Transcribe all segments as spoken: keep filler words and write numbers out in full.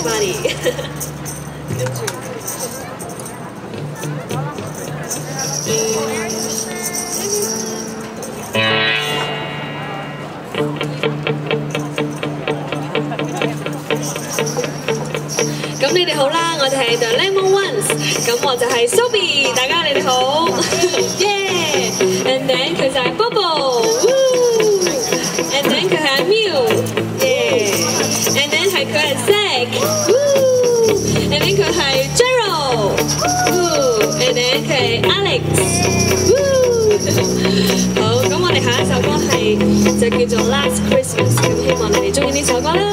everybody。跟住。咁你哋好啦，我哋係 The Lemon Ones， 咁我就係 Sophie， 大家你哋好 ，yeah，and then 佢就係 Bobo，and then 佢係阿 Miu，yeah，and then 係佢係 Zack，and then 佢係 Gerald，and then 佢係 Alex，好，咁我哋下一首歌係就叫做 Last Christmas， 咁希望你哋中意呢首歌啦。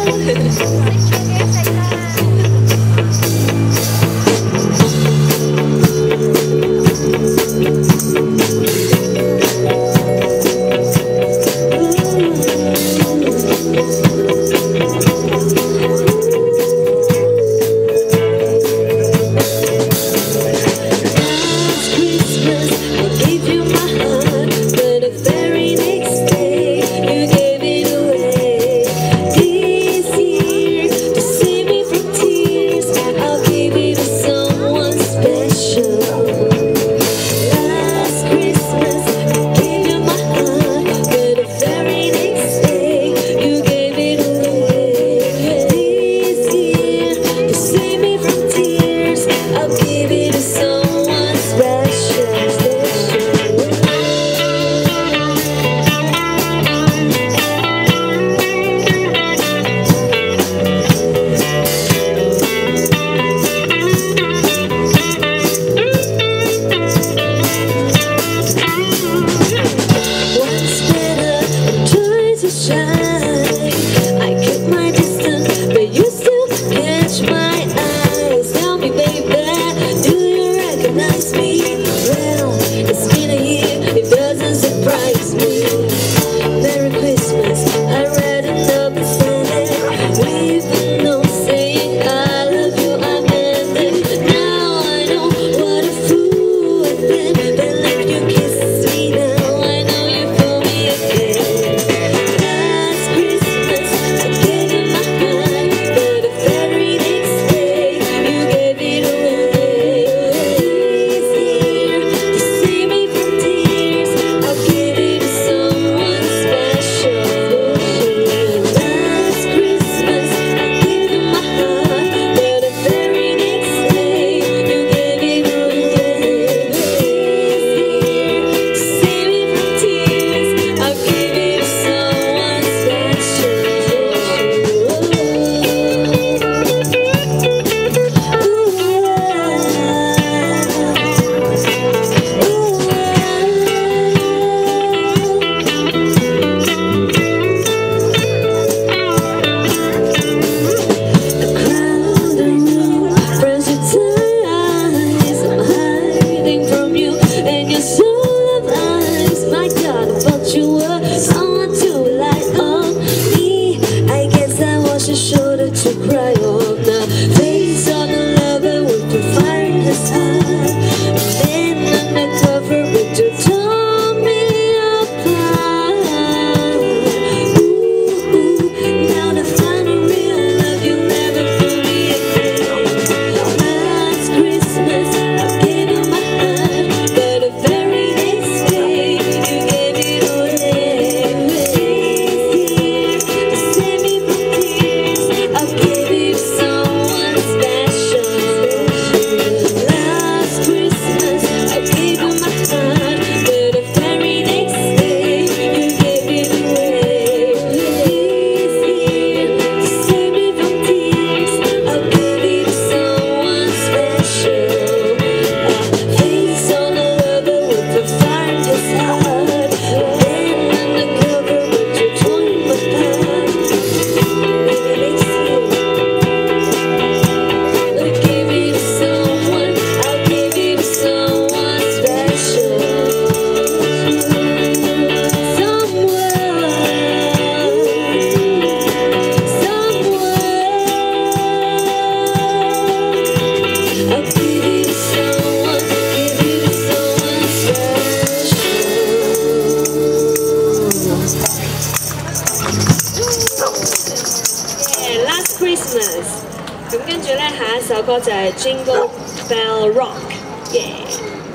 咁跟住咧，下一首歌就係 Jingle Bell Rock，yeah。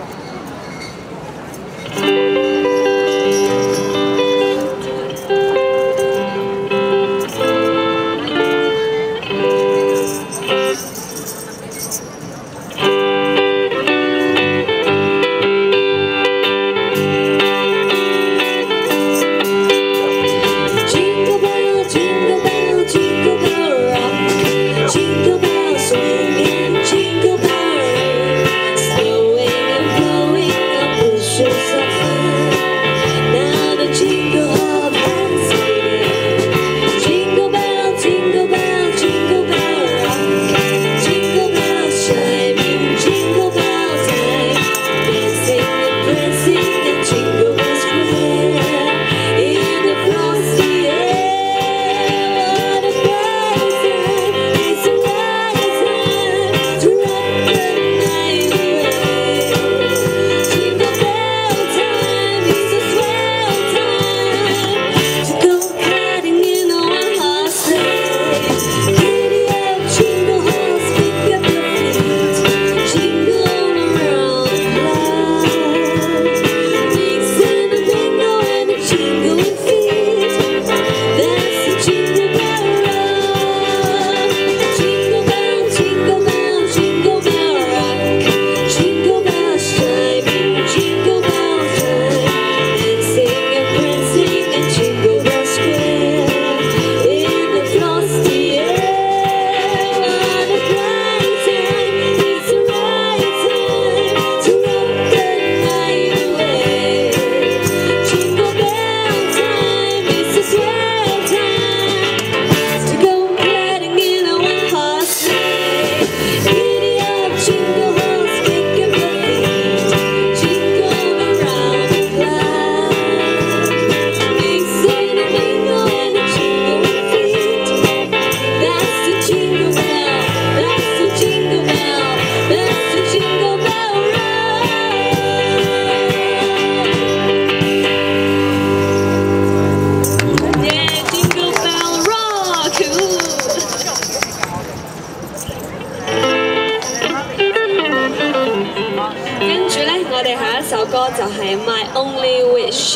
我哋下一首歌就係 My Only Wish。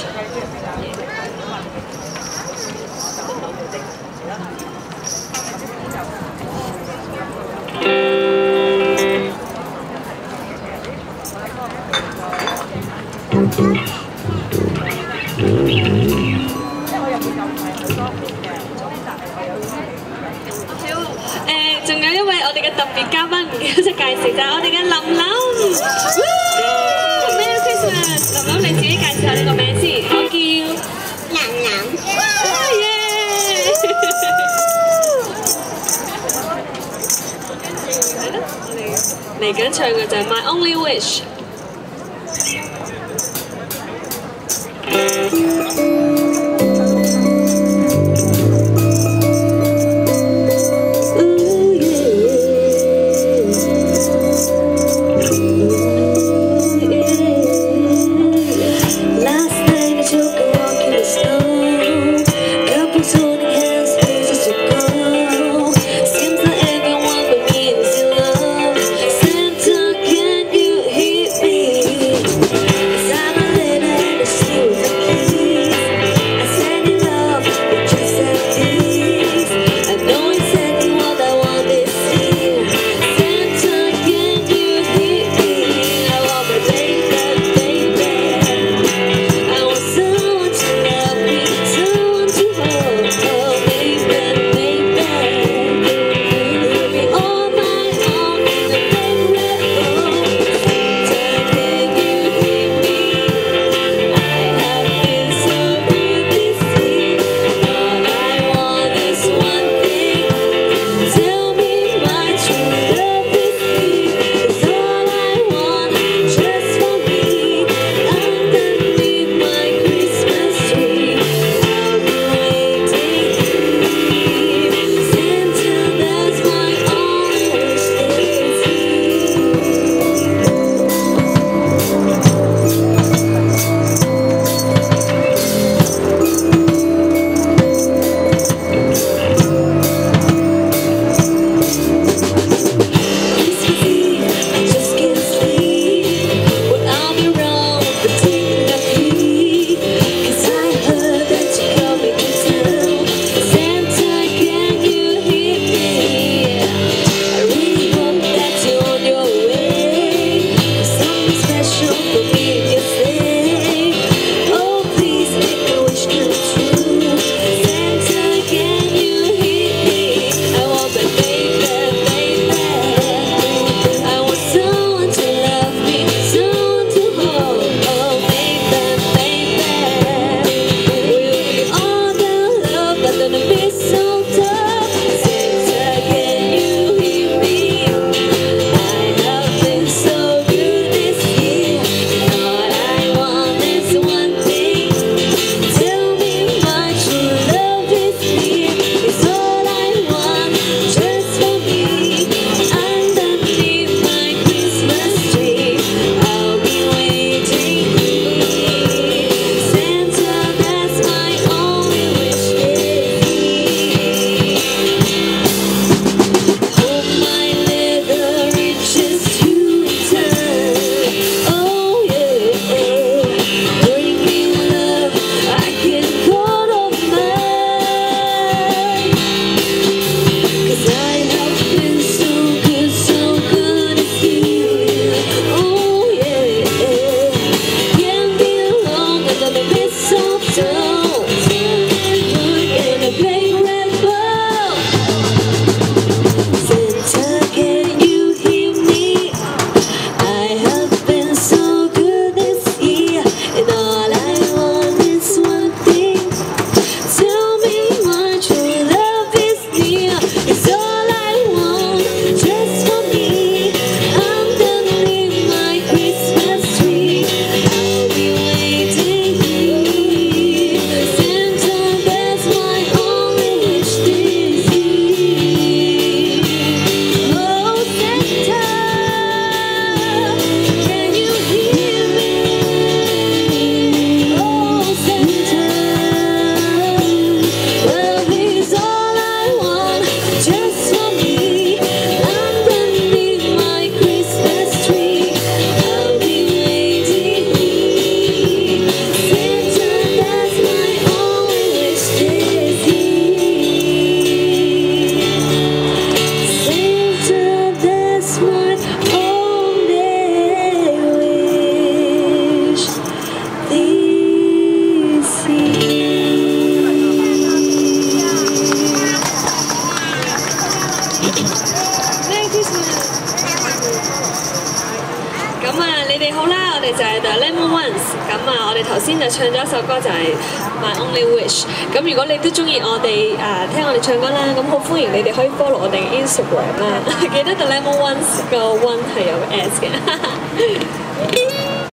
誒，仲有一位我哋嘅特別嘉賓，唔記得咗介紹就係我哋嘅林林。Merry Christmas！ 林林你自己介紹下你個名先，我叫林林。耶！係咯，我哋嚟緊唱嘅就係 My Only Wish。Hear Lemon Ones。咁啊，我哋頭先就唱咗一首歌就係 My Only Wish。咁如果你都中意我哋誒聽我哋唱歌啦，咁好歡迎你哋可以 follow 我哋嘅 Instagram 啦。記得 The Lemon Ones 個 one 係有個 S 嘅。